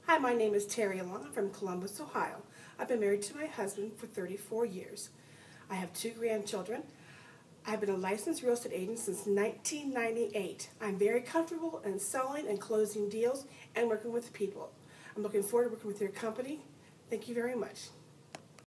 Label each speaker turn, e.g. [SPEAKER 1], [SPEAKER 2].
[SPEAKER 1] Hi, my name is Terri. I'm from Columbus, Ohio. I've been married to my husband for 34 years. I have 2 grandchildren. I've been a licensed real estate agent since 1998. I'm very comfortable in selling and closing deals and working with people. I'm looking forward to working with your company. Thank you very much.